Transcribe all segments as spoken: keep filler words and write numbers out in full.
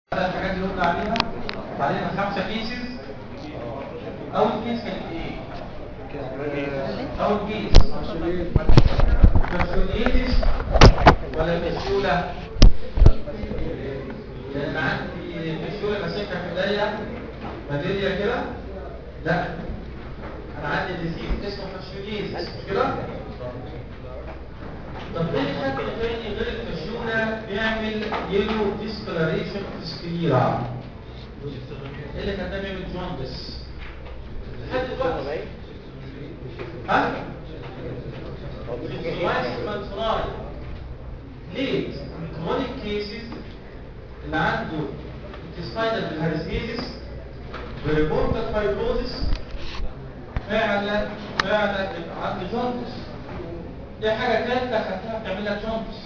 الحاجات اللي قلنا عليها علينا خمسة كيسز. أول كيس كانت إيه؟ أول كيس كاسيوليتس ولا كاسيولا؟ يعني أنا عندي كاسيولا ماسكها في إيديا ماتيريا كده؟ لا، أنا عندي ديزيز اسمه كاسيوليتس مش كده؟ طب ايه الحاجة الثاني غير الكاسيولا بيعمل يلو ديسكولاريشن في السكليرا؟ ايه اللي كان ده بيعمل جوندس؟ لحد دلوقتي ها؟ ليه؟ كرونيك كيسز اللي عنده intestinal بالهارسيزيس بريبورتال فايبروزيس فعلا فعلا يبقى عنده جوندس. دي حاجة ثالثة خدتها بتعمل لك جوندس.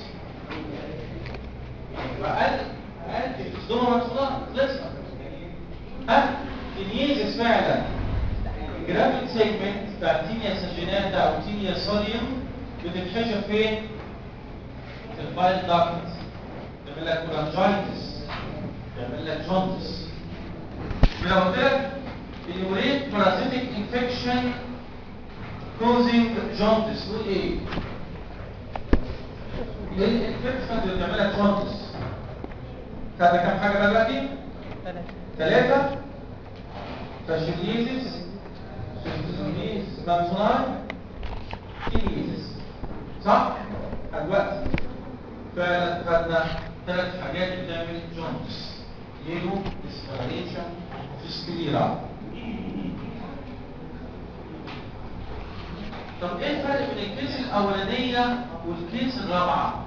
وقال قال في الصدومة والصدام خلصنا. ها؟ تنييزس فعلا جرافيت سيجمنت بتاع تينيا ساجيناتا أو تينيا صوديوم بتتحشر فين؟ في البايل داكت. تعمل لك كولانجايتس، تعمل لك جوندس. لو قلت لك اليوريت بارازيتيك انفكشن causing jaundice تقول ايه؟ ايه الانفكشن اللي بتعملها جوندس؟ خدنا كام حاجه بقى دلوقتي؟ ثلاثه ثلاثه فاشيليزيس سيستوزوميز مانسوناي كيليزيس صح؟ دلوقتي فعلا خدنا ثلاث حاجات بتعمل جوندس يلو ديسكولاريشن في سكليرا. طب ايه الفرق بين الكيس الاولانيه والكيس الرابعه؟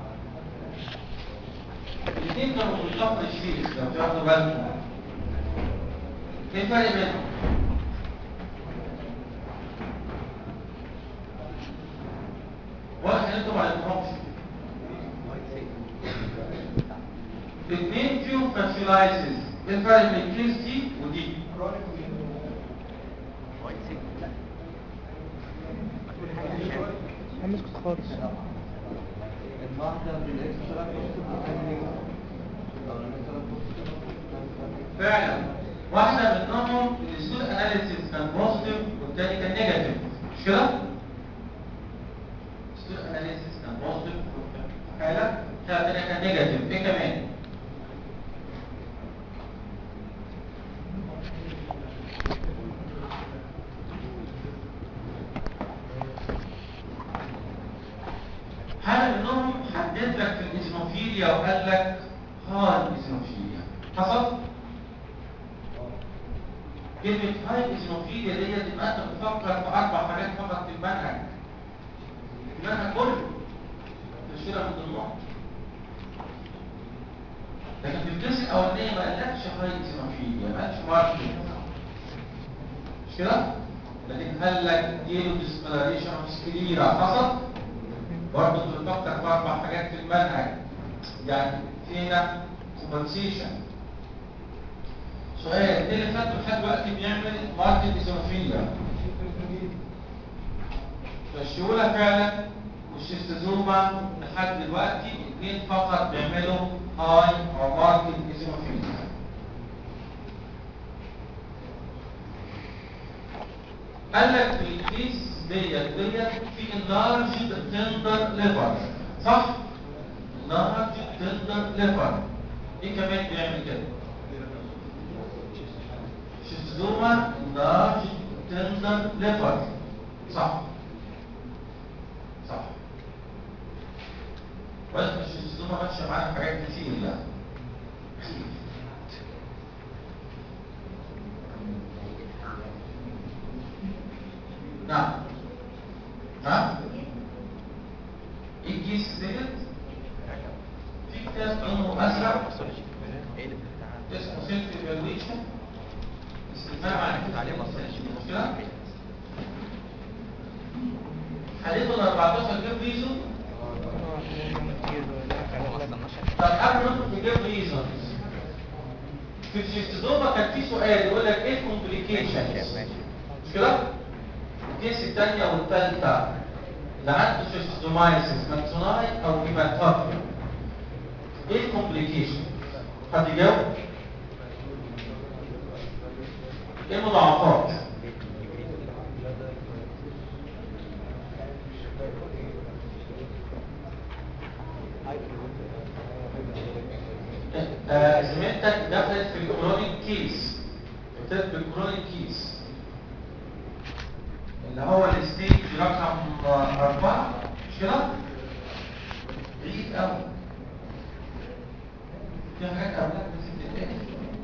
الاثنين كانوا في الكفر الشيس لو تاخدوا بالكم. ايه الفرق بينهم؟ واحد انتوا ما عرفتهمش. الاثنين فيهم فاشيلايسيس. ايه الفرق بين الكيس دي ودي؟ همسك خالص فعلا واحدة منهم الاسود اناليسيس كان بوزيتيف والتاني كان نيجاتيف مش كده؟ الاسود اناليسيس كان بوزيتيف حالة الثانية كان نيجاتيف. ايه كمان؟ حالة منهم حدد لك في الإزنوفيليا وقال لك هاي إزنوفيليا حصل؟ كلمة هاي إزنوفيليا دي تبقى أنت بتفكر في أربع حاجات فقط في المنهج. المنهج كله تشيرها من ضمنهم. لكن في الكيس الأولانية ما قالكش هاي إزنوفيليا، ما قالش ماركت مش كده؟ لكن قال لك يلو ديسكولاريشن أوف سكليرا حصل؟ برضه بتفكر في اربع حاجات في المنهج. يعني فينا كومبنسيشن. سؤال ايه اللي خدته لحد دلوقتي بيعمل ماركت ايزوفيليا؟ فالشيولا فعلا والشيستوزوما لحد دلوقتي اثنين فقط بيعملوا هاي او ماركت ايزوفيليا. قال لك في الكيس ديت ديت في enlarged tender liver صح؟ enlarged tender liver. ايه كمان بيعمل كده؟ شيستوزوما enlarged tender liver صح؟ صح. بس الشيستوزوما ماشيه معانا في حاجات كتير يعني. نعم ها؟ الجيس ديت في كتاب عمره أزرق اسمه سيلف ايفالويشن استثناء عن المشكلة حديثه ال أربعتاشر جيب ريزون. طب قبل ما ندخل في جيب ريزون في الشيستوزوما كان في سؤال يقول لك ايه الكومبليكيشنز مش كده؟ الكيس الثانية والثالثة اللي عنده شيستوزومايسيس مانسوناي او هيماتوفيا ايه الكومبليكيشن؟ حد يجاوب؟ ايه المضاعفات؟ آه، زميلتك دخلت في الكرونيك كيس، ابتدت بالكرونيك كيس اللي هو الستيج رقم أربعة، مش كده؟ بعيد قوي. في حاجات قبلها بس بتتقال.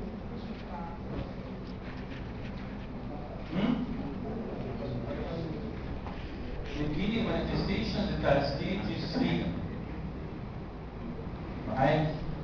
بتجيلي مانيفستيشنز بتاع ستيج ثلاثة معاك،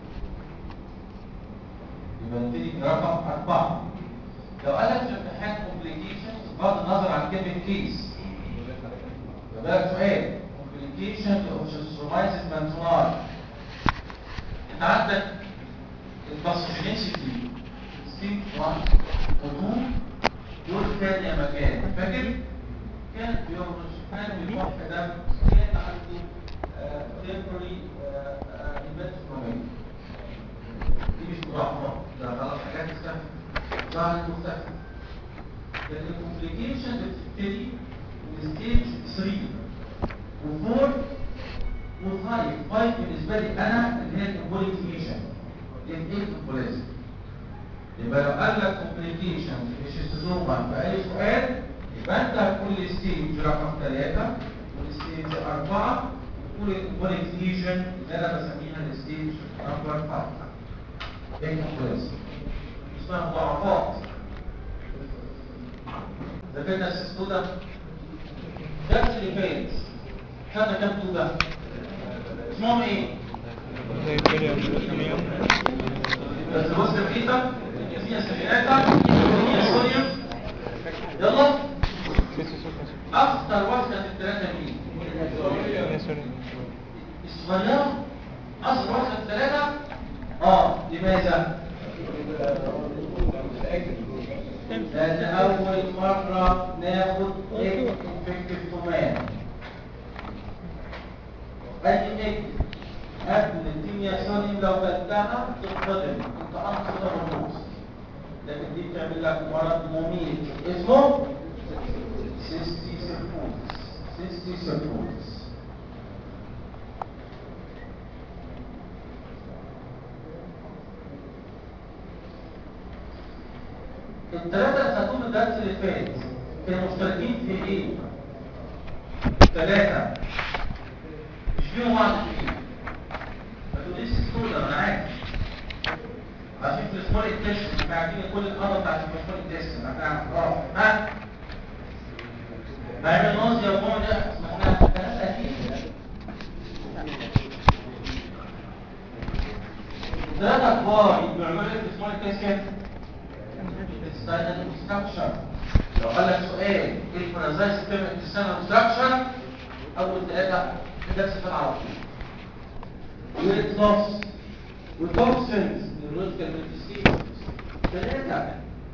يبقى نبتدي برقم أربعة. لو قال لك في الامتحان كومبليكيشنز بغض النظر عن كلمة كيس، يبقى لك سؤال كومبليكيشنز اوف شيستومايسيس مانتونار. انت عندك الباثوجينيسيتي ستيج واحد و اتنين دول كان يا مكان، فاكر؟ كان بيورج، كان بيروح دم، كان عنده تمبري انفنترومين. دي مش مضاعفات، ده خلاص حاجات اختفت، ظهرت مختلفة. لكن الكومبليكيشن بتبتدي من ستيج ثلاثة و أربعة و خمسة. خمسة بالنسبة لي أنا اللي هي الإمبوليك ليجن، اللي هي الإمبوليزم. يبقى لو قال لك كومبليكيشن في الشيستوزوما في أي سؤال، يبقى أنت هتقول لي ستيج رقم ثلاثة والستيج أربعة، وتقول الإمبوليك ليجن اللي أنا بسميها الستيج نمبر خمسة. إيه الإمبوليزم؟ اسمها مضاعفات. ذاكرنا السيستودا درس اللي فات خدنا كام توبة؟ اسمهم ايه؟ بس بص رقيقة، فيها سفيناتا، فيها صوديوم. يلا أخطر واحدة في الثلاثة مين؟ الصغيرة؟ أصغر واحدة في الثلاثة؟ آه، لماذا؟ لأن أول مرة ناخد إيه إنفكتيف كمان. أي إيه قبل الدنيا سوني لو كلتها تتقدم، أنت أنصر الرموز. لكن دي بتعمل لك مرض مميت اسمه سيستي سيركوز. سيستي سيركوز. الثلاثة اللي خدوهم الدرس اللي فات كانوا مشتركين في ايه؟ ثلاثة مش فيهم واحد فيه. ما تقوليش السودة، انا عارف. عشان في السمول انتشن احنا عارفين كل القضاء بتاعت السمول انتشن احنا عارفين. اه ها؟ بعمل نوزيا ومون ده اسمها ثلاثة اكيد. الثلاثة كبار بيعملوا ايه في السمول انتشن؟ الساينال ستراكشر. لو قال لك سؤال ايه البارازايت سيستم الساينال ستراكشر، اول ثلاثه ده صفات على طول. ويت لوس والتوكسينز النيورولوجيكال مانيفستيشنز ثلاثه.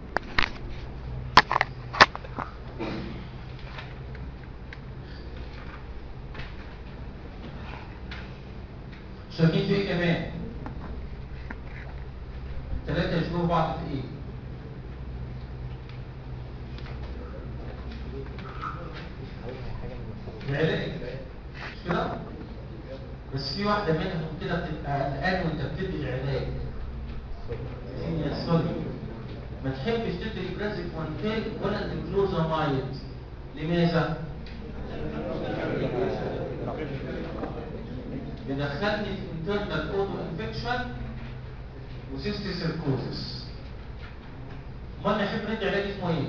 شايفين في ايه كمان؟ ثلاثه يشبهوا بعض في ايه؟ العلاج مش كده؟ بس في واحدة منهم كده بتبقى قلقان وانت بتدي العلاج. هي سوري ما تحبش تدي برازيك وانتيل ولا الكلوزامايد. لماذا؟ بيدخلني في انترنال اوتو انفكشن وسيستي سيركوزس. امال نحب ندي علاج اسمه ايه؟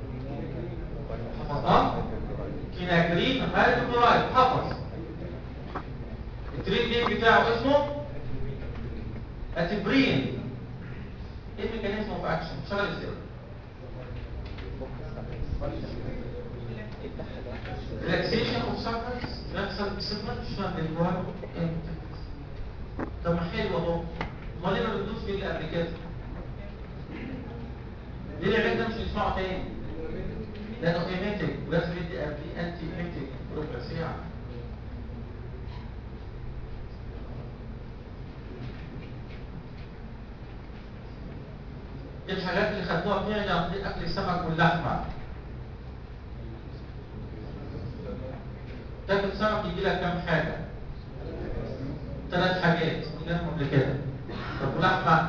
حفظناه؟ كيناكرين هايدروكلورايد. حفظ التريد نيم بتاعه اسمه اتبرين. ايه الميكانيزم اوف اكشن؟ شغل ازاي؟ ريلاكسيشن اوف ساكرز يحصل سبمنشن للجوار. طب ما حلو اهو، امال ليه ما بتدوس فيه اللي قبل كده؟ ليه العلاج ده مش هنسمعه تاني؟ لانه ايميتك ولازم يدي قبليه انتي ايميتك ربع ساعه. دي الحاجات اللي خدوها بنعمل عن طريق اكل السمك واللحمه. تاكل سمك يجي لك كام حاجه؟ ثلاث حاجات قلناهم قبل كده. طب ولحمه؟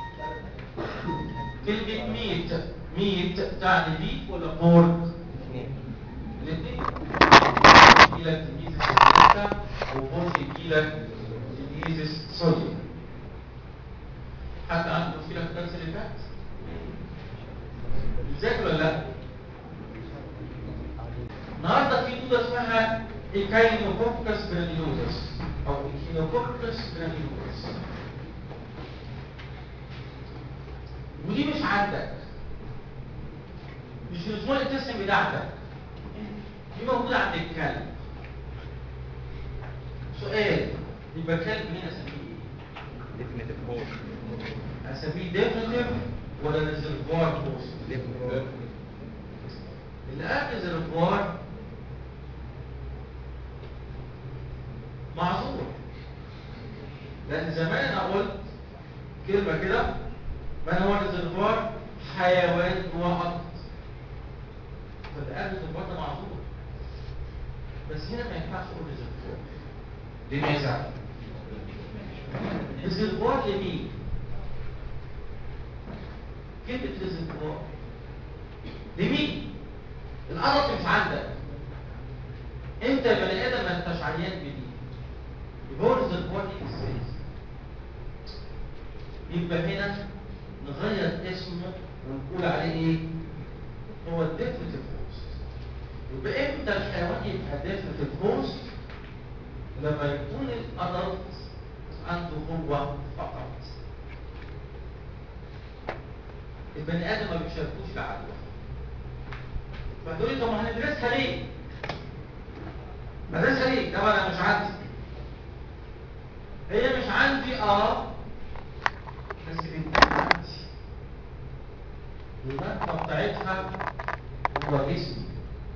كلمه ميت، ميت تعني بيف ولا بورك؟ الاثنين. يجي لك ميزيس سيليكا وبورك يجي لك ميزيس صوديوم. حد عنده مشكله في الدرس اللي فات؟ بتذاكر ولا لا؟ النهارده في موضه اسمها ايكاينوكوكس جرانيولوزس او ايكينوكوكس جرانيولوزس. ودي مش عندك، مش في الاسبوع التسعين بتاعتك، دي موجوده عند الكلب. سؤال، يبقى الكلب هنا اسميه ايه؟ ديفينيتيف هوست. اسميه ديفينيتيف ولا ريزرفوار هوست؟ ديفينيتيف. اللي قبل ريزرفوار معذور، لان زمان انا قلت كلمه كده، ما هو ريزرفوار؟ حيوان وقت. فاللي قبل ريزرفوار ده معذور، بس هنا ما ينفعش اقول ريزرفوار. لماذا؟ ريزرفوار لمين؟ كلمه ريزرفوار لمين؟ الأرض مش عندك. انت بني ادم ما انتش عيان بدي. يبقى هو ريزرفوار ازاي؟ يبقى هنا نغير اسمه ونقول عليه ايه؟ هو الديفينيتيف هوست. يبقى امتى الحيوان يبقى ديفينيتيف هوست؟ لما يكون الأرض عنده هو فقط. البني ادم ما بيشاركوش العدوى. فتقول لي طب ما هندرسها ليه؟ بدرسها ليه؟ طبعا انا مش عندي. هي مش عندي اه بس بتكون عندي. والنقطة بتاعتها هو جسمي.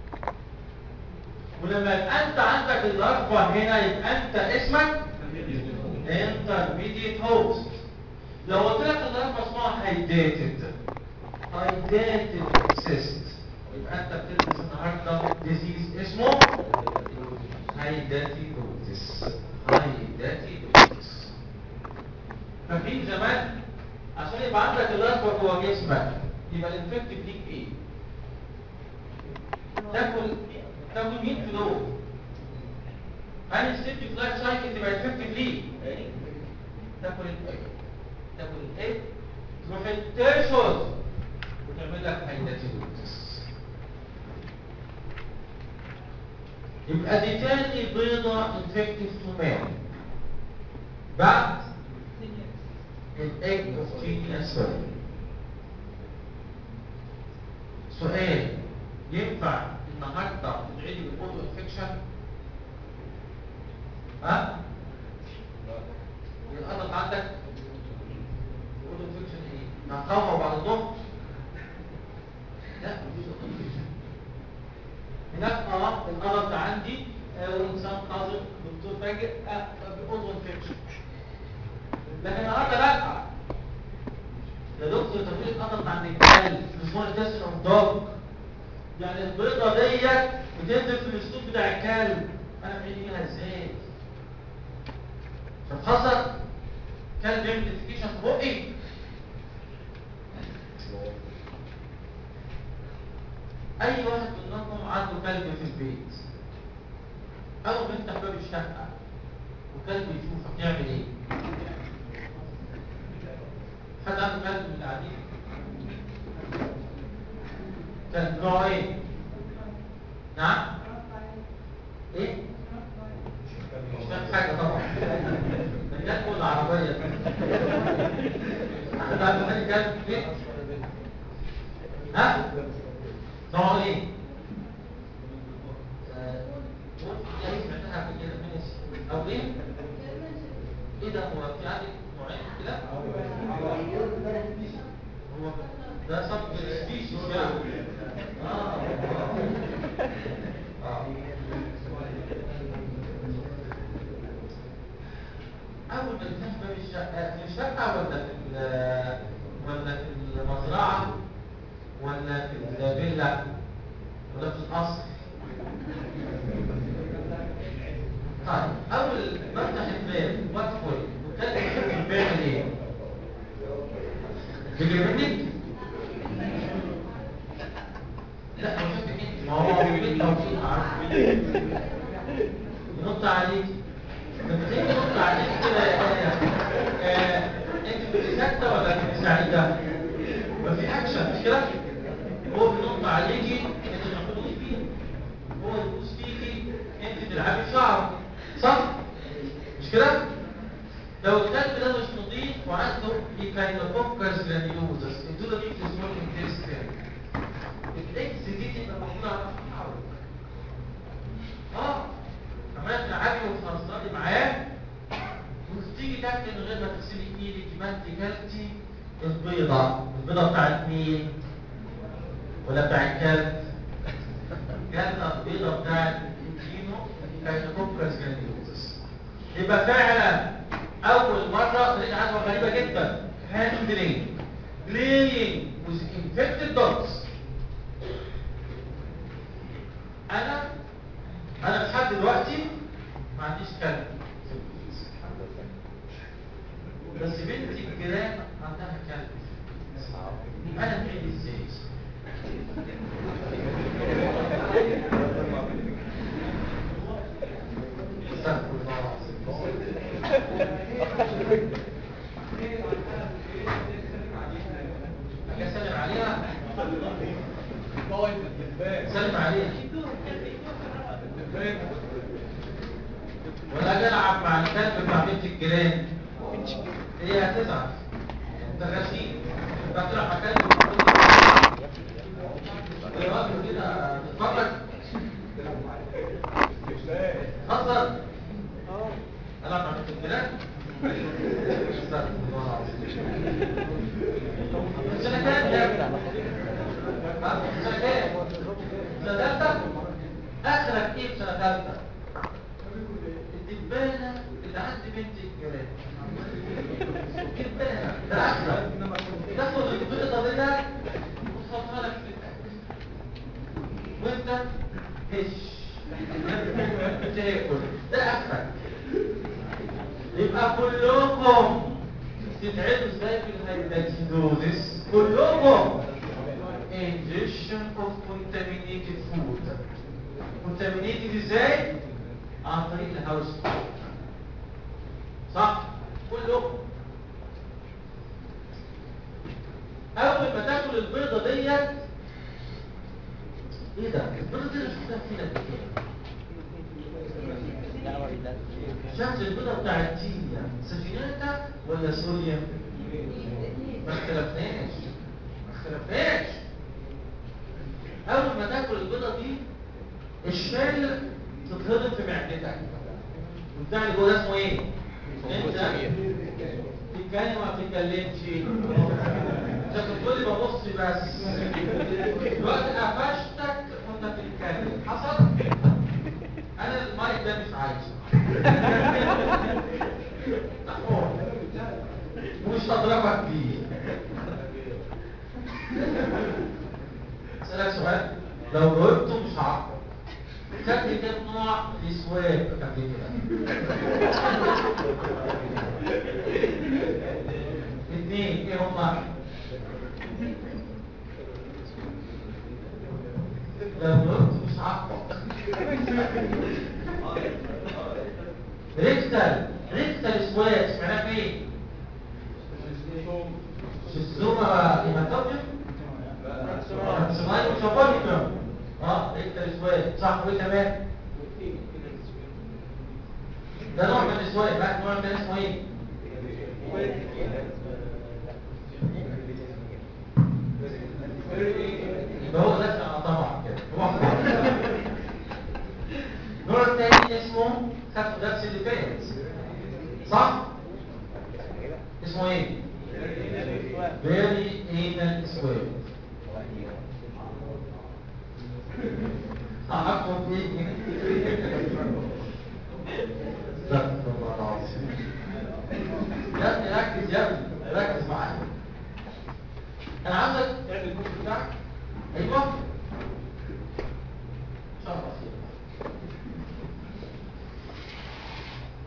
ولما يبقى انت عندك الاربع هنا يبقى انت اسمك intermediate host. لو قلت لك الاربع اسمها hydatid hydatid cyst، يبقى انت بتدرس النهارده ديزيز اسمه هايداتيدوزس. هايداتيدوزس. فاكرين زمان عشان يبقى عندك الأكبر جوه جسمك يبقى الانفكتيف ليك ايه؟ تاكل تاكل مين في دول؟ هل السيبتيك لايف سايكل تبقى انفكتيف ليه؟ تاكل الايه؟ تاكل الايه؟ تروح التيشوز وتعمل لك هايداتيدوزس. يبقى دي تاني بيضة انفكتيف تو مان بعد الايج اوف تينيا سيل. سؤال، ينفع النهارده تدعي بالاوتو انفكشن؟ ها؟ الأرض عندك الاوتو انفكشن ايه؟ نقاومة بعد الظهر؟ لا مفيش اوتو انفكشن. هناك اه الأرض عندي والإنسان قاصد دكتور فاجئ بأوتو انفكشن. لكن النهارده لا. يا دكتور تفريق الأرض عند الكلب اسمه تيست اوف دوج. يعني البيضة ديت بتنزل في الاسلوب بتاع الكلب. أنا بعيد منها ازاي؟ عشان خاطر كلب بيعمل انفكشن في بقي. أي واحد منكم عنده كلب في البيت، أول ما يفتح باب الشقة وكلب يشوفك يعمل إيه؟ حد عنده كلب من القاعدين؟ كلب نوعه إيه؟ نعم؟ إيه؟ مش فاهم حاجة طبعا. ده كل العربية. حد عنده أي كلب في البيت؟ ها؟ نوعه إيه؟ أو إيه؟ إيه ده هو في عندك نوعين كده؟ هو ده صف سبيشيز يعني. آه آه أول ما تفتح باب الشقة، في الشقة ولا في ولا في المزرعة تجري منك؟ لا هو شافك انت، ما هو بيت توفيق عارف ينط عليك. لما تيجي ينط عليك كده يا آية، انت كنت ساكته ولا كنت سعيده؟ ما في اكشن مش كده؟ هو بينط عليكي انت المفروض تدوس فيه، هو يدوس فيكي انت تلعبي في شعره، صح؟ مش كده؟ لو الكلب ده مش نظيف وعنده ايكاينوكوكس جرانيولوزس الدوده دي في سمول انتستين، الاكس دي تبقى موجوده على الحرب. اه كمان تلعبي وتهزري معاه وتيجي تاكلي من غير ما تغسلي ايدك، يبقى انت كلتي البيضه. البيضه بتاعت مين؟ ولا بتاع الكلب؟ كلت البيضه بتاعت الكينو ايكاينوكوكس جرانيولوزس. يبقى فعلا اول مره لقيت حاجه غريبه جدا، هاندلينج playing with infected dogs. انا انا لحد دلوقتي ما عنديش كلب، بس بنتي الجيران عندها كلب، انا بعيد ازاي؟ استغفر الله سلم عليها سلم عليها ولا اجي العب مع الكلب مع بنت الجيران، هي هتزعل، انت غشيم بتلعب مع كلب كده تتفرج حصل العب مع بنت الجيران. سنة كام يا ابني؟ سنة كام؟ سنة ثالثة؟ آخرك إيه في سنة ثالثة؟ الدبانة اللي عند بنت الجيران. الدبانة ده آخرك تاخد البيضة دي وتحطها لك في الأكل وأنت هش تاكل، ده آخرك. يبقى كلكم تتعبوا ازاي في الهيباتيدوزيس؟ كلكم ingestion of contaminated food. contaminated ازاي؟ عن طريق الهاوس، صح؟ كلكم اول ما تاكل البيضه ديت، ايه ده؟ البيضه دي اللي شفتها فينا كده، شفت البيضه بتاعت تينيا سجيناتا ولا سوريا؟ ما اختلفناش ما اختلفناش. اول ما تاكل البيضه دي الشال تتهضم في معدتك، والبتاع اللي جوه ده اسمه ايه؟ انت تتكلم وما بتتكلمش، انت بتقول لي ببص بس، دلوقتي قفشتك وانت بتتكلم، حصل؟ انا المايك ده مش عايزه ومش هضربك بيه. اسالك سؤال، لو جاوبته مش هعاقبك. خدت كام نوع الاسواق قبل كده؟ اثنين، ايه هما؟ لو جاوبته مش هعاقبك. ريكتال ريكتال اسواق سمعناها فين؟ شيزوما هيماتوبيوم سمايل وشابونيكم. اه ريكتال اسواق صح. وايه كمان؟ ده نوع من الاسواق. بقى نوع تاني اسمه ايه؟ يبقى هو ده طبعا كده. النوع الثاني اسمه خدوا درس اللي فات صح؟ اسمه ايه؟ فيري انال سويب. صحكم فيه. استغفر الله العظيم. يا ابني ركز يا ابني ركز معايا. انا عاوزك تعمل الكود بتاعك. ايوه شرف خير.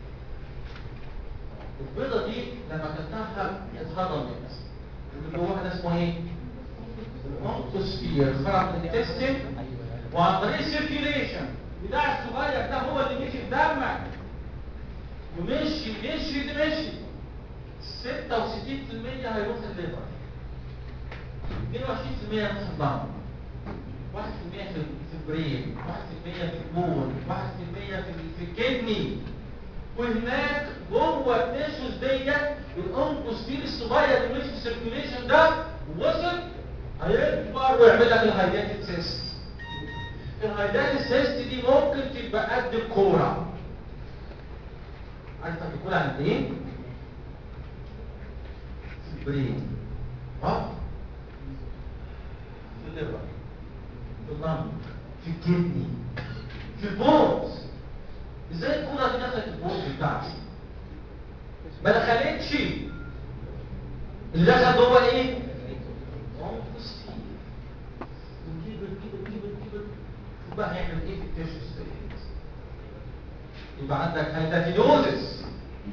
البيضه دي لما كلتها اتهضم منها، اللي جواها ده اسمه ايه؟ الأونكوسفير. خرج من الانتستين وعن طريق السيركيوليشن بتاع الصغير ده هو اللي مشي في دمك ومشي مشي ده مشي ستة وستين في المية هيروح الليفر، اثنين وعشرين في المية هيروح الضم، واحد في المية في البرين، واحد في المية في البون، واحد في المية في الكدني. وهناك جوه التيشوز ديت الأونكوسفير الصغير اللي مشي في السيركيوليشن ده ووصل هيكبر ويعمل لك الهايداتد سيست. الهايداتد سيست دي ممكن تبقى قد الكوره. عارف الكوره عند ايه؟ في البرين، ها؟ في الليفر، في اللنج، في الكدني، في البونز. ازاي الكوره دي دخلت البونز بتاعتي؟ ما دخلتش. اللي دخل جوه ايه؟ أونكوسفير. وكبر كبر كبر كبر بقى هيعمل ايه في التيشوز ديت؟ يبقى عندك هايداتيدوزس.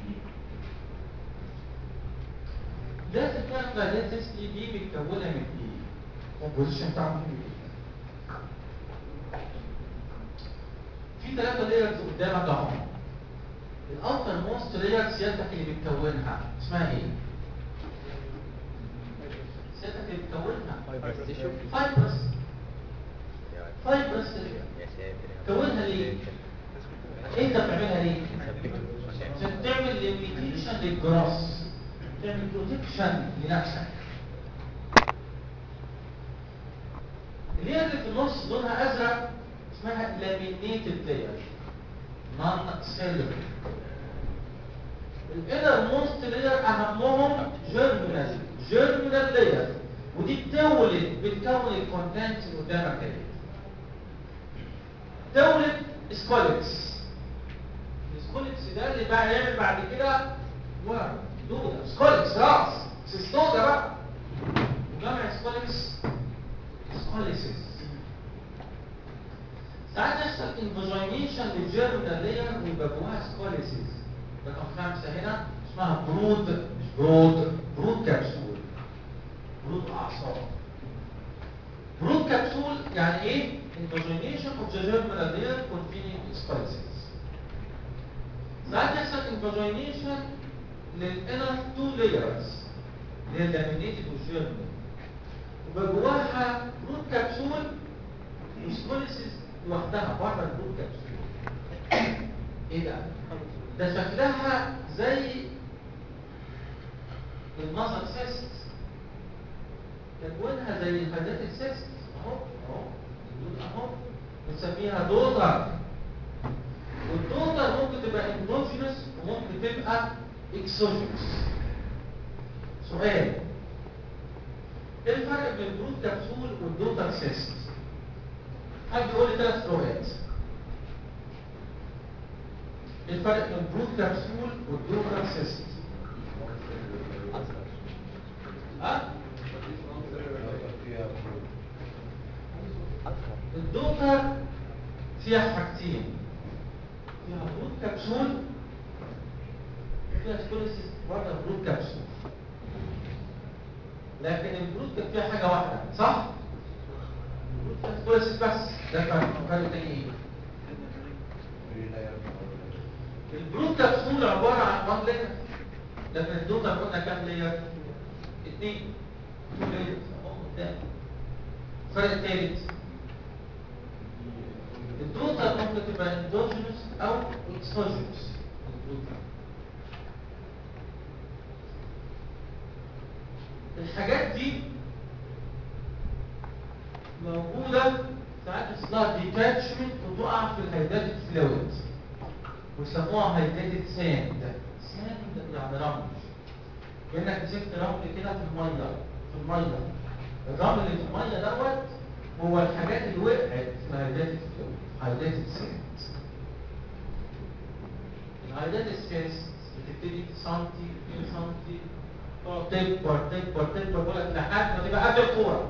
ده الكلام ده الهايداتيدوزس دي متكونه من ايه؟ الكومبوزيشن بتاعها ايه؟ في ثلاثه لايرز قدامك اهو. الاوتر موست لاير سيادتك اللي بتكونها اسمها ايه؟ سيادتك اللي بتكونها فايبرس تيشو. فايبرس فايبرس كونها ليه؟ انت بتعملها ليه؟ عشان تعمل ليميتيشن للجراس، تعمل بروتكشن لنفسك. اللي هي اللي في النص لونها ازرق اسمها لامينيتد لاير نون سيلولر. الانر موست لاير اهمهم جيرمينال جيرمينال لاير، ودي بتولد بتكون الكونتنت اللي قدامك كده. تولد سكوليتس. السكوليتس ده اللي بقى يعمل بعد كده ورم دوده. سكوليتس راس سيستوزا بقى. وجمع سكوليتس سكوليسيس. ساعات يحصل انفاجينيشن للجيرمينال لاير ويبقى جواها سكوليسيس. رقم خمسه هنا اسمها برود، مش برود، برود كبسول. برود اعصاب. برود كبسول يعني ايه؟ invagination of the germinal layer containing spices. ساعات يحصل invagination للinner two layers اللي هي اللامينيتد والجيرمينال ويبقى جواها برود كبسول وسكوليسيس لوحدها بره البرود كبسول. ايه ده؟ ده شكلها زي المذر سيست، تكوينها زي الهايداتيد سيست اهو اهو اهو بنسميها دوتر. والدوتر ممكن تبقى اندوجينس وممكن تبقى اكسوجينس. سؤال: ايه الفرق بين البرود كبسول والدوتر سيست؟ حد يقول لي ثلاث فروقات. ايه الفرق بين البرود كبسول والدوتر سيست؟ ها؟ الدوتر فيها حاجتين، فيها برود كبسول وفيها سكوليسيس بره البرود كبسول. لكن البرود كان فيها حاجه واحده، صح؟ البرود فيها سكوليسيس بس. ده فرق فرق تاني ايه؟ البرود كبسول عباره عن وان لاير، لكن الدوتر قلنا كام لاير؟ اثنين. لاير اهو قدام. الفرق الثالث الدوتر ممكن تبقى اندوجينس او اكسوجينس. الحاجات دي موجوده ساعات اسمها ديتاتشمنت وتقع في الهيداتد فلويد ويسموها هيداتد ساند. ساند يعني رمل، كانك مسكت رمل كده في الميه في الميه الرمل اللي في الميه دوت هو الحاجات اللي وقعت في الهيداتد فلويد. هيداتد سيست. الهيداتد سيست بتبتدي سنتي اتنين سنتي تكبر تكبر تكبر بقولك لحد ما تبقى قد الكوره.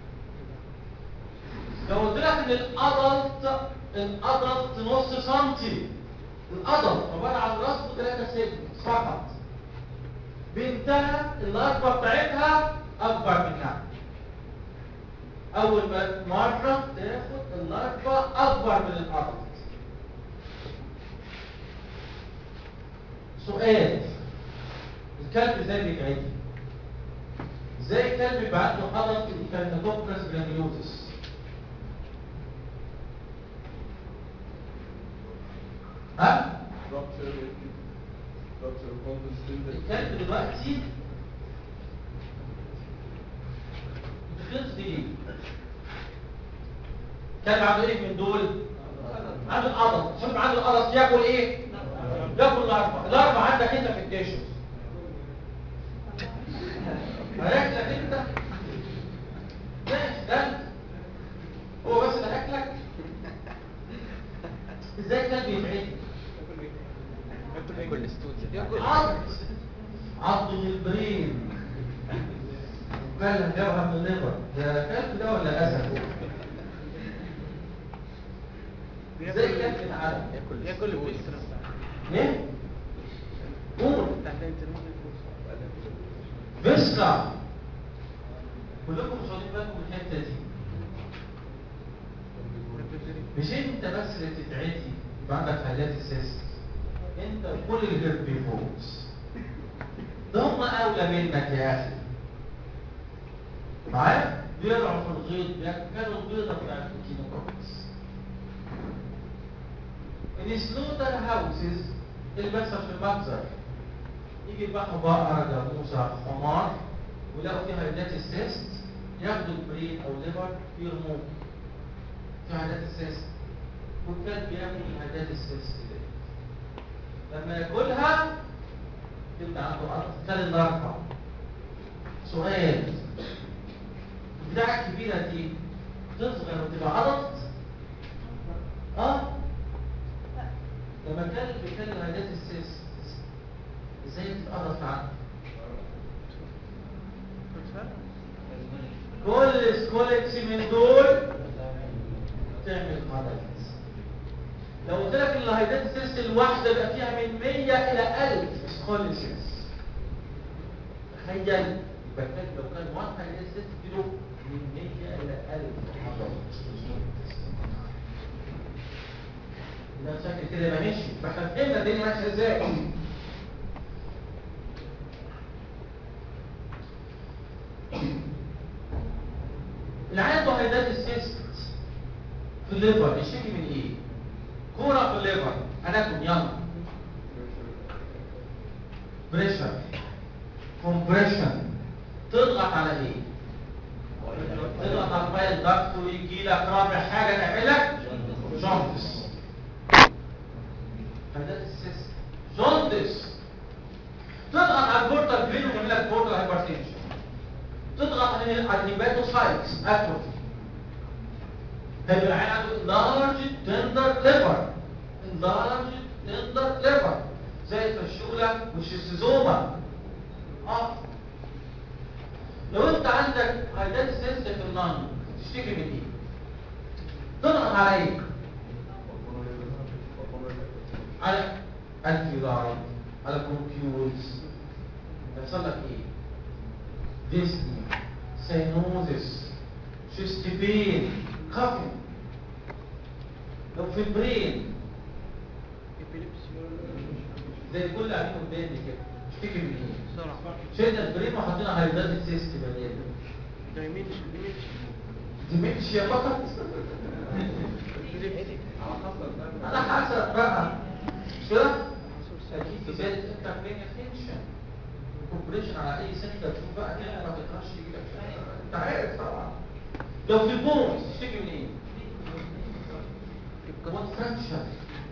لو قلت لك ان الادلت الادلت نص سنتي، الادلت عباره عن راسه ثلاثة سنتي فقط، بنتها الرقبه بتاعتها اكبر منها. اول ما مره تاخد اللارفا اكبر من الارض. سؤال: الكلب ازاي بيتعدي؟ ازاي الكلب يبقى عنده حدث الكالنوكوكس جرانيولوزس؟ ها؟ الكلب دلوقتي بتخلص دي ليه؟ الكلب عنده ايه من دول؟ عنده القرص. شوف عنده القرص ياكل ايه؟ ياكل الاربع. الاربع عندك انت في الديشن. هياكلك انت؟ ماشي ده هو بس اللي هياكلك؟ ازاي الكلب يتعدي؟ ياكل استوديو عض عض من البرين. وكان جابها من الليفر. ده كلب ده ولا اسد؟ ازاي الكلب يتعدى؟ ياكل ياكل الفيسترا ليه؟ قول. فيسكا. كلكم مش واخدين بالكم من الحته دي. مش انت بس اللي بتتعدي يبقى عندك حالات السيست. انت وكل الهيربيفورز. ده هم اولى منك يا اخي. معايا؟ بيرعوا في الغيط، بياكلوا البيضه بتاعت الكينوكوكس. السلوتر هاوسز اللي بيحصل في المجزر، يجي يذبحوا بقره، جاموسه، حمار، ويلاقوا فيها هيدات السيست، ياخدوا البرين او الليفر يرموه في هيدات السيست، والكلب بياكل هيدات السيست دي. لما ياكلها يبقى عنده قرص. كان الاربع. سؤال: البتاعه الكبيره دي تصغر وتبقى عضط؟ اه. لما كان بيتكلم عن هيدات السيست ازاي تتقرص عنه؟ كل سكولكس من دول تعمل عضلات. لو قلت لك ان هيدات السيست الواحده بقى فيها من مية الى ألف سكوليسيس، تخيل يبقى لو كان واحد هيدات السيست له من مية الى ألف عضلات. ده شكل كده يبقى ماشي. فاحنا فهمنا الدنيا ماشيه ازاي. اللي عنده هيدات السيست في الليفر يشتكي من ايه؟ كوره في الليفر. هناكل يلا. بريشر، كومبريشن. تضغط على ايه؟ تضغط على الفايل داكت ويجي لك رابع حاجه تعمل لك جونتس. هيدات السيست جونتس. تضغط على البورتال برين ويعمل لك بورتال هايبرتنشن. تضغط على الهيباتوسايتس اتروفي. هيبقى العين عنده لارج تندر ليفر. لارج تندر ليفر زي الفشوله والشيستوزوما. اه لو انت عندك هيدات سيست في اللنج تشتكي من ايه؟ تضغط على ايه؟ على الفيلاي، على الكونكيولز. يحصل لك ايه؟ ديسني، سينوزس، شيست بين، كافين. لو في البرين زي كل قاعدين قدامي كده تشتكي من ايه؟ شلنا البرين وحطينا هيدات السيست بداله. دايمنشن ديمنشيا فقط. على حسب بقى مش كده؟ اكيد زادت انترفينيا تنشن كومبريشن على اي سنتر. تشوف بقى كده ما تقدرش تجيب لك. انت عارف طبعا. لو في البونز تشتكي من ايه؟ بون فراكشر.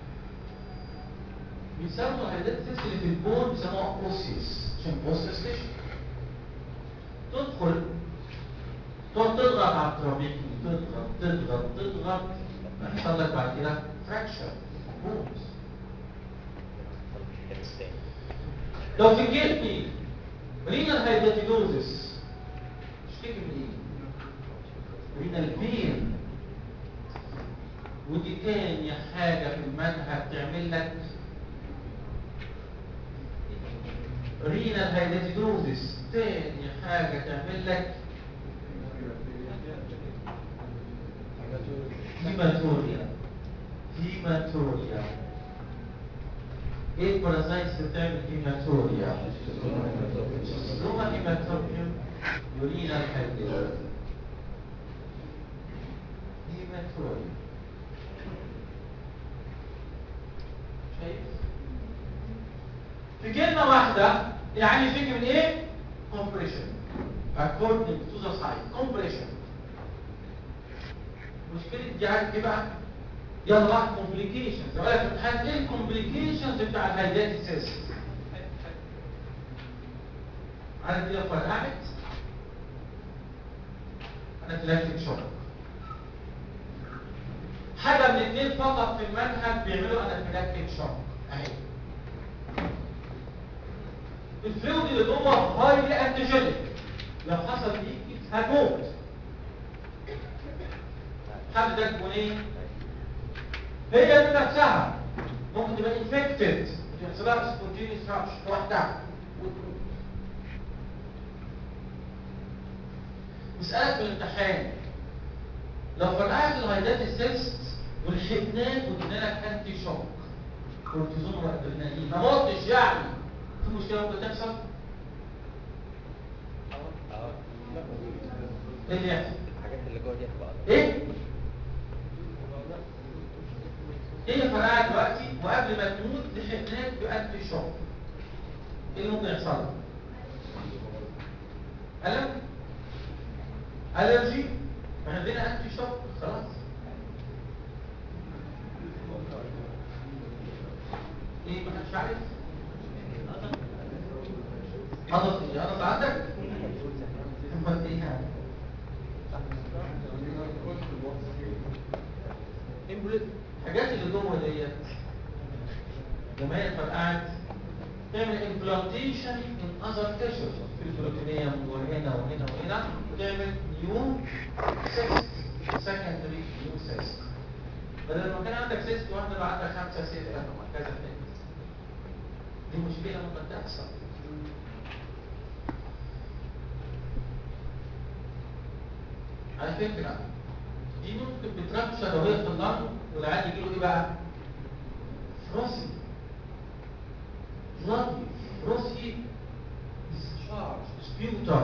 بيسموا الهيدات السيست اللي في البون بيسموها اوسيس عشان اوسيس ستيشن. تدخل تقعد تضغط على الترابيكي، تضغط تضغط تضغط يحصل لك بعد كده فراكشر بونز. لو في الجلد رينال هايداتيدوزس تشتكي من ايه؟ رينال بين. ودي تاني حاجه في المنهج تعمل لك رينال هايداتيدوزس. تاني حاجه تعمل لك هيماتوريا هيماتوريا ايه البارازايتس بتعمل هيماتوريا؟ روما هيماتوريوم يورينال هيدريشن هيماتوريا شايف؟ في كلمة واحدة يعني يشتكي من ايه؟ compression according to the site compression مشكلة دي عارف ايه بقى؟ يلا بقى complications لو قالك في الامتحان ايه الكومبليكيشنز بتاع الهيدات سيست؟ عارف دي لو فرقعت انافيلاكتيك شوك حاجة من الاثنين فقط في المنهج بيعملوا انافيلاكتيك شوك اهي الفلويد اللي جوه هايلي انتيجينيك لو حصل فيه هتموت حد ده الجونين هي من نفسها ممكن تبقى انفكتد وتحصل لها سبونتينيوس رابش لوحدها وتموت يسألك في الامتحان لو فرقعت الهيدات السيست والحقناك وادينا لك انتي شوك كورتيزون وادرينالين ما موتش يعني في مشكله ممكن تحصل؟ اه ايه اللي يحصل؟ الحاجات اللي جوه دي هتبقى ايه؟ هي فرقعت دلوقتي وقبل ما تموت لحقناك بانتي شوك ايه اللي ممكن يحصل لها؟ ألم؟ ألرجي؟ ما عندنا انتي شوك خلاص ايه ما حدش عارف؟ قضت ايه؟ قضت عندك؟ امال ايه يعني؟ الحاجات اللي جوه ديت لما هي فرقعت تعمل implantation in other tissues في البروتينيوم وهنا وهنا وهنا وتعمل نيو سيست secondary نيو سيست بدل ما كان عندك سيست واحده بقى عندك خمسه سته كذا كده دي مشكله ممكن تحصل على فكره دي ممكن بتركشر وهي في اللنج والعيال يجي له ايه بقى؟ فروسي بلادي فروسي ديسشارج سبيوتر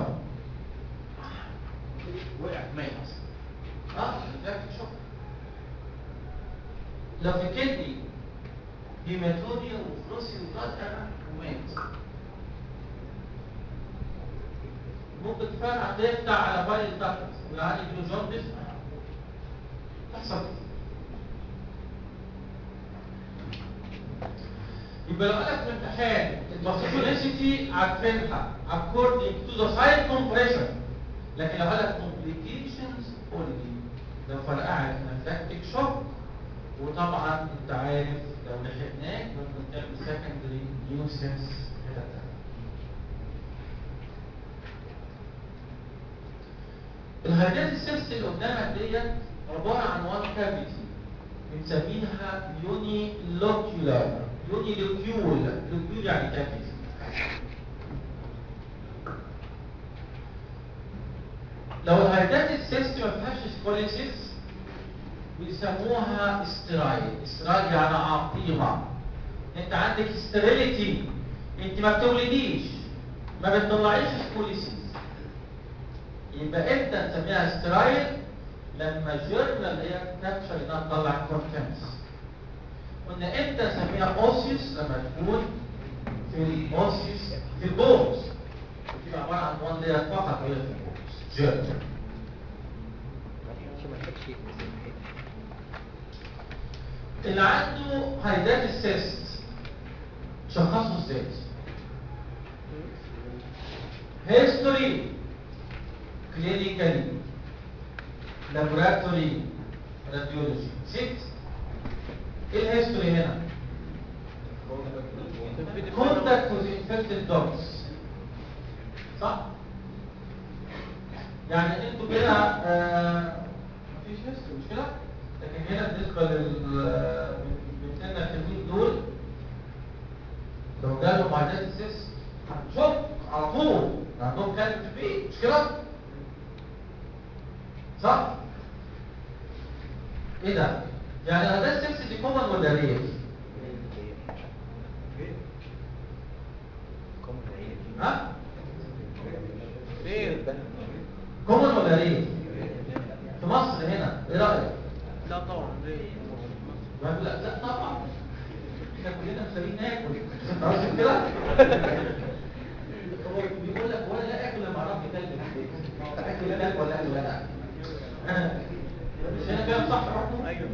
وقع ميت اه ده شوك لو في كدني هيماتوريا وفروسي وبلاد وميت ممكن تفرع تفتح على بايل تحت والعيال يجي له جوندس تحصل يبقى لو قالك في الامتحان الباثوجينيسيتي عارفينها according to the site compression لكن لو قالك complications only لو فرقعت انافيلاكتيك شوك وطبعا انت عارف لو لحقناك ممكن تعمل secondary nuisance كده. الهيدات السيست اللي قدامك ديت عباره عن وان كافيتي بنسميها يوني لوكيولار يوني لوكيول لوكيول يعني كافيتي لو الهيدات السيست ما فيهاش سكوليسيس بيسموها استرايل استرايل يعني عقيمه انت عندك ستيريليتي انت ما بتولديش ما بتطلعيش سكوليسيس يبقى امتى نسميها استرايل لما الجيرم اللي هي كابتشر انها تطلع كونتنتس قلنا امتى نسميها اوسيوس لما تكون في الاوسيوس في البونز بتبقى عباره عن وان لير فقط هي في البونز جيرم اللي عنده هيدات السيست شخصه ازاي؟ هيستوري كلينيكالي لابوراتوري راديولوجي ست ايه الهيستوري هنا؟ كونتاكت وذ انفكتد دوجز صح؟ يعني انتوا كده آه مفيش هيستوري مش كده؟ لكن هنا بالنسبه لل بنتنا التلميذ دول لو جالهم عادات السيس هتشوف على طول عندهم كلب في البيت مش كده؟ صح؟ ايه ده؟ يعني هذا السكس دي كومن ولا رير؟ ها؟ رير. كومن ولا رير؟ في مصر هنا ايه رايك؟ لا طبعا رير. لا لا طبعا احنا كلنا محتاجين ناكل عارف كده؟ هو بيقول لك ولا لا اكل لما اعرف كلب اكل لا اكل ولا اكل لا مش انا كلام صح برضه؟ ايوه.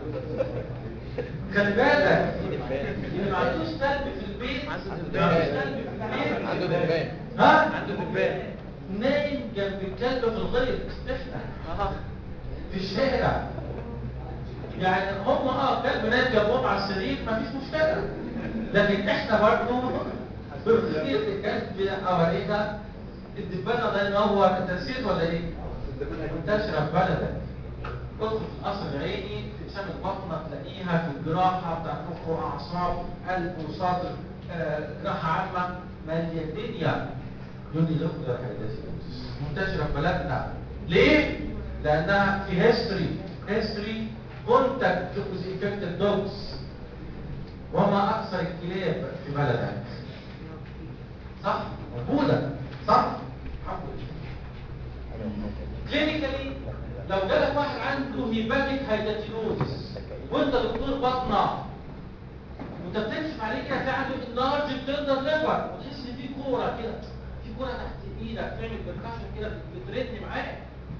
خلي بالك اللي ما عندوش كلب في البيت عنده ما عندوش دبان. كلب في البيت عنده دبان. ها؟ عنده دبان. نايم جنب الكلب في الغيط احنا اه في الشارع يعني هم اه كلب نايم جنبهم على السرير مفيش مشكله لكن احنا برضه بنخير الكلب حوالينا الدبانه ده ينور انت نسيت ولا ايه؟ منتشره في بلدك تدخل في القصر العيني في شام البطنه تلاقيها في الجراحه بتاعت مخ واعصاب قلب وصدر آه، جراحه عامه ماليه الدنيا يوني لوكتر هيداتيوز منتشره في بلدنا ليه؟ لانها في هيستوري هيستوري كونتاكت ويز انفكتد دوجز وما اكثر الكلاب في بلدك صح؟ موجوده صح؟ الحمد لله كلينيكالي لو جالك واحد عنده هيباتيك هيداتينوزس وانت دكتور بطنه وانت بتكشف عليه كده في عنده اللارج تندر ليفر وتحس ان في كوره كده في كوره تحت ايدك تعمل بركاشن كده بترن معاك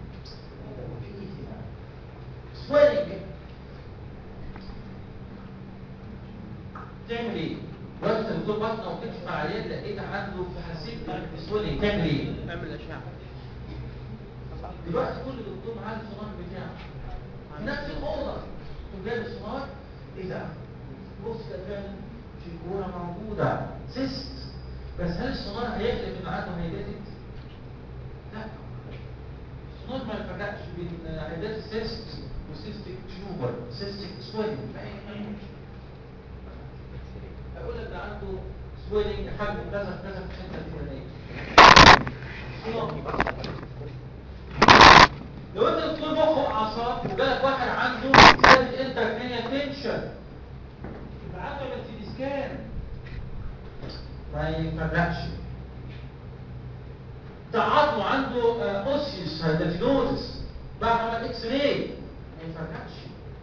سويلنج تعمل ايه؟ وانت دكتور بطنه وتكشف عليه لقيت عنده في حسيت بسويلنج تعمل ايه؟ اعمل اشعه. دلوقتي كل دكتور معاه السونار بتاعه في نفس الاوضه تقوم جايب السونار ايه ده؟ بص ده فعلا في كوره موجوده سيست بس هل السونار هيحلف ان عنده هيداتد؟ لا السونار ما يفرقش بين هيداتد سيست وسيستيك تيوبر سيستيك سويلنج هيقول لك ده عنده سويلنج حجم كذا كذا في الحته الفلانيه لو انت دكتور مخ واعصاب وجالك واحد عنده زاد انتركرينيال تنشن يبقى عنده سي سكان ما يفرقش ده عظمه عنده اوسيوس هيداتينوزس بعد عمل اكس راي ما يفرقش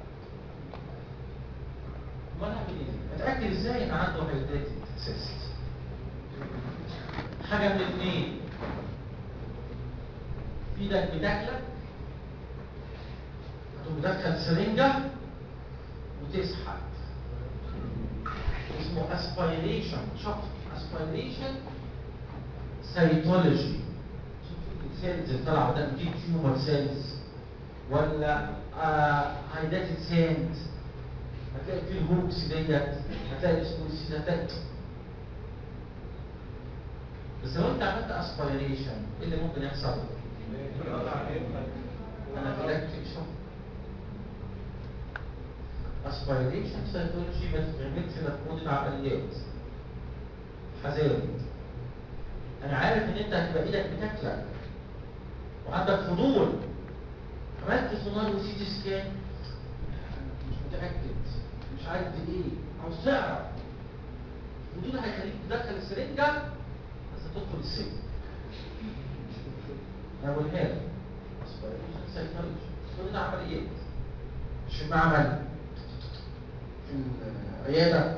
امال اعمل ايه؟ اتاكد ازاي ان عنده هيداتيد سيست حاجه من الاثنين في ايدك بتاكلك تدخل سرنجة وتسحب اسمه اسبيريشن شوف اسبيريشن سيتولوجي شوف السيلز اللي طالعه ده دي تيومر سيلز ولا هايداتد ساند هتلاقي فيه الهوكس ديت هتلاقي السكوليسيس هتلاقي بس لو انت عملت اسبيريشن ايه اللي ممكن يحصل؟ انا فلاك شوف اسبيريشن سيتولوجي ما تتعملش الا في اوضه عمليات حذاري انا عارف ان انت هتبقى ايدك بتاكلك وعندك فضول عملت سونار وسيتي سكان مش متاكد مش عارف دي ايه عاوز تعرف الفضول هيخليك تدخل السرنجه بس تدخل السجن انا بقولها لك اسبيريشن سيتولوجي اوضه عمليات مش في المعمل في العيادة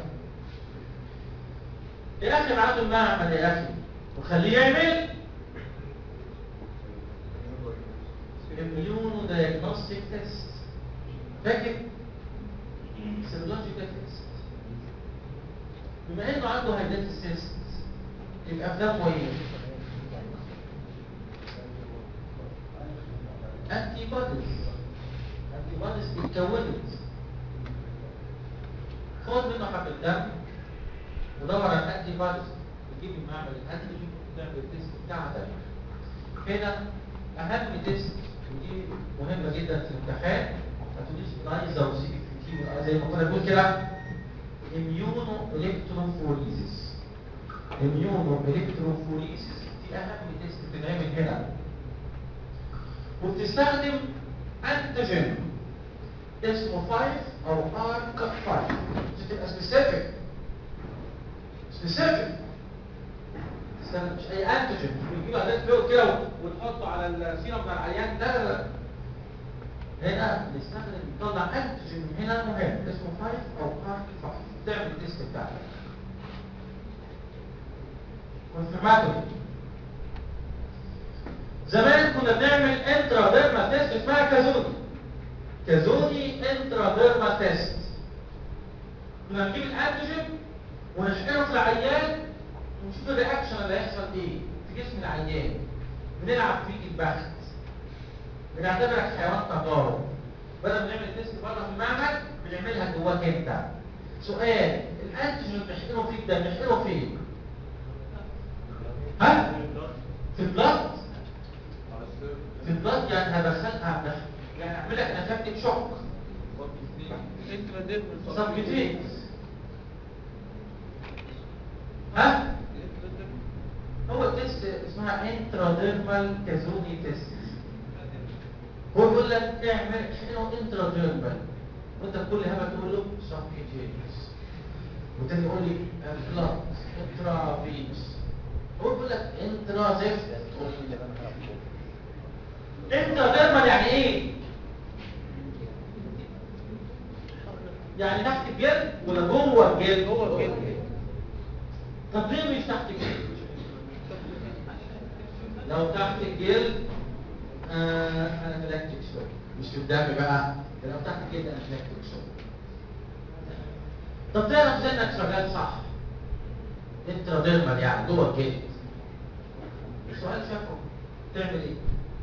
يا أخي ابعته المعمل يا أخي وخليه يعمل اميونو دايجنوستيك تيست فاكر؟ سيرولوجيكال تيست بما إنه عنده هيدات السيست يبقى في دمه إيه؟ أنتي بوديز أنتي بوديز اتكونت خد منه حبة دم ودور على الانتي بوديز تجيب المعمل الانتي تعمل التيست بتاعتك هنا اهم تيست ودي مهمه جدا في الامتحان ما تقوليش نايزا وسي اف تي زي ما كنا بنقول كده اميونو الكتروفوريزيس اميونو الكتروفوريزيس دي اهم تيست بتتعمل هنا وبتستخدم انتيجين اسمه خمسة او ارك خمسة عشان تبقى سبيسيفيك سبيسيفيك مش اي انتيجين بنجيب عدد فلويد كده ونحطه على السيرم بتاع العيان. لا لا لا هنا بنستخدم نطلع انتيجين من هنا مهم اسمه خمسة او ارك خمسة تعمل التيست بتاعك. كونفيرماتوري زمان كنا بنعمل انترا ديرما تيست اسمها كازوني كازوني انترا ديرما تيست. كنا نجيب الانتيجين ونشحنه في العيان ونشوف الرياكشن اللي هيحصل ايه في جسم العيان. بنلعب فيك البخت بنعتبرك حيوان تجارب. بدل ما نعمل تيست بره في المعمل بنعملها جواك انت. سؤال الانتيجين اللي بنحقنه فيك ده بنحقنه فين؟ ها؟ في البلد؟ في البلد يعني هدخلها يعني اعمل لك انفكتيف شوك سبكتيت ها؟ هو التست اسمها انتراديرمال كازوني تيست. هو بيقول لك اعمل حقنه انتراديرمال وانت بكل هبه تقول له سبكتيت والتاني يقول لي بلد انترافينوس. هو بيقول لك انترازيف انتراديرمال يعني ايه؟ يعني تحت الجلد ولا جوه الجلد؟ جوه الجلد. طب ليه مش تحت الجلد؟ لو تحت الجلد آه انا فلاكتك شويه مش في الدم بقى. لو تحت الجلد انا فلاكتك شويه. طب تعرف انك شغال صح انتراديرمال يعني جوه الجلد. السؤال شافه تعمل ايه؟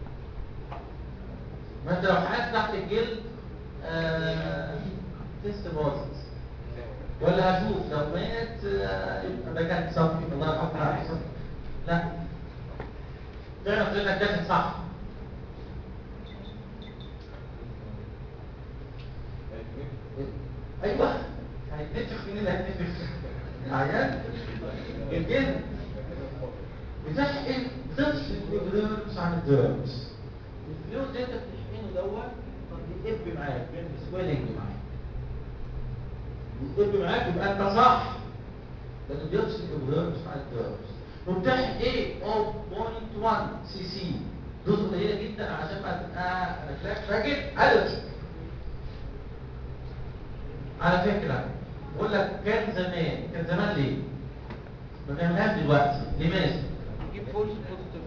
ما انت لو حققت تحت الجلد آه تيست باظت ولا هشوف لو مات آه ده كان صفي الله يرحمه عليه صفي. لا تعرف انك داخل صح. ايوه هيتنفخ مين اللي هيتنفخ؟ العيان الجلد بتحقن بتفصل الجرمز عن الديرمز. الفلويد اللي انت بتحقنه دوت بيقب معاك بيعمل سويلنج معاك بيقب معاك يبقى انت صح لانه بيفصل الجرمز عن الديرمز. وبتحقن ايه؟ صفر فاصلة واحد سي سي دوز قليله جدا عشان ما تبقى رجلك راجل الرجي. على فكره بقول لك كان زمان كان زمان ليه؟ ما بنعملهاش دلوقتي لماذا؟ نجيب فولس بوزيتيف.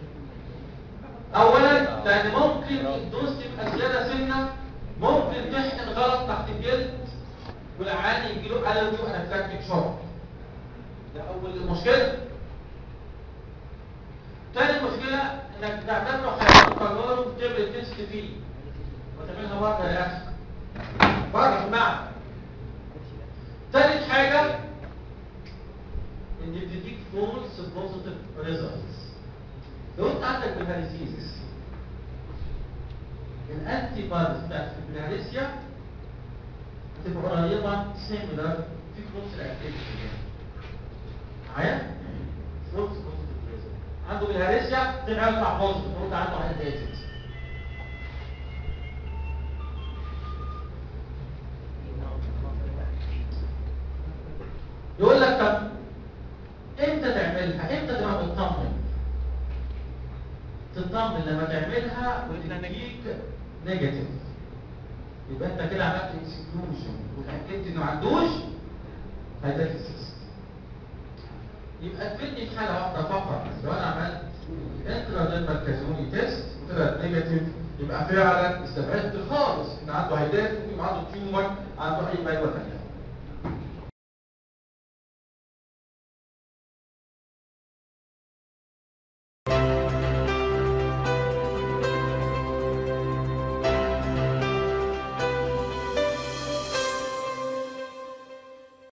اولا لان ممكن الدوز تبقى زياده سنه ممكن تحقن غلط تحت الجلد والعيان يجي له الرجي وانفلاكتيك شوك. ده اول مشكله. تاني مشكله انك تعتبره حيوان تجارب وتعمل تيست فيه وتعملها بره يا اخي بره في المعمل. تالت حاجه ان بتديك فولس بوزيتيف ريزلتس. لو انت عندك بالهاريسيس الانتي بوديز بتاعت البلهارسيا هتبقى قريبه سيميلر في نفس الاكتيفيتي معايا فولس بوزيتيف ريزلت. عنده بالهارسيا طلع يطلع بوزيتيف وانت عنده هايدريتد. يقول لك طب امتى تعملها؟ امتى تبقى مطمن؟ تطمن لما تعملها وتديك نيجاتيف يبقى انت كده عملت اكسكلوجن وتاكدت انه ما عندوش هايدريتس. يبقى تفيدني في حاله واحده فقط. لو انا عملت انتراديرمال كازوني تيست وطلعت نيجاتيف يبقى فعلا استبعدت خالص ان عنده هايدريتس. ممكن عنده تيومر عنده اي بلوه ثانيه.